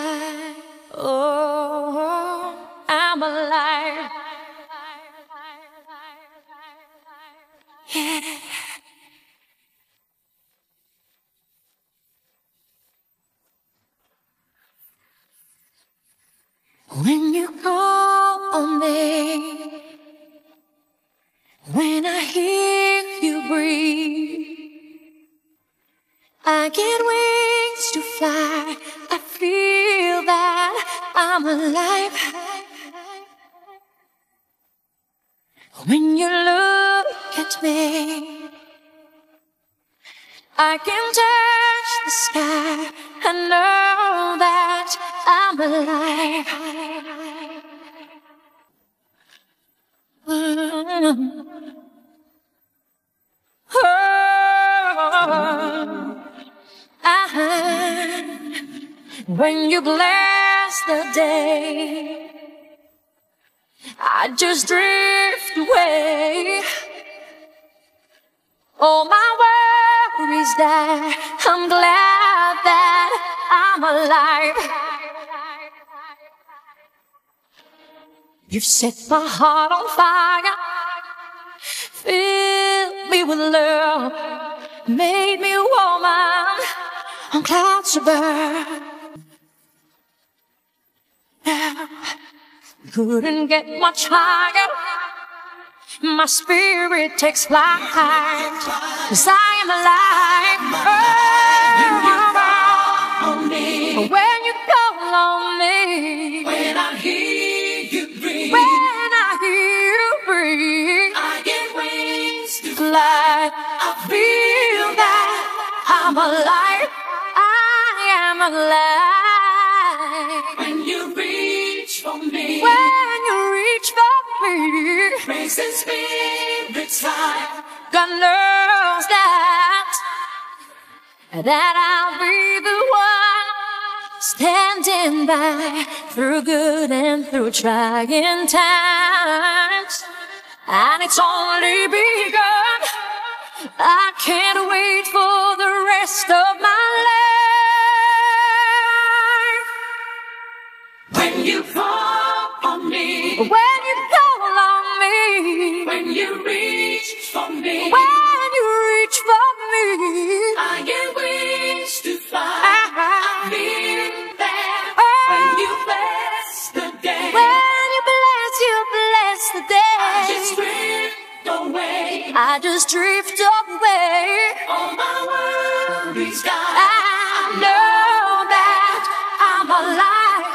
alive. Oh, I'm alive. Yeah. When you call on me, when I hear you breathe, I get wings to fly. I feel that I'm alive. When you look at me, I can touch the sky. I know that I'm alive. When you bless the day, I just drift away. All my worries die. I'm glad that I'm alive. You've set my heart on fire, filled me with love, made me a woman on clouds above. Couldn't get much higher. My spirit takes flight, 'cause I am alive. When you call on me, when I hear you breathe, when I hear you breathe, I get wings to fly. I feel that I'm alive. I am alive. when you reach for me, When you reach for me, praise and spirits high. God knows that I'll be the one standing by through good and through trying times. And it's only begun. I can't wait for the rest of my life. When you call on me, When you call on me, when you reach for me, when you reach for me, I get wings to fly. I feel that when you bless the day, when you bless the day, I just drift away. I just drift away. All my worries die. I know that I'm alive.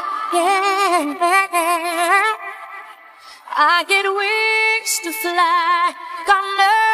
Yeah, I get wings to fly. God knows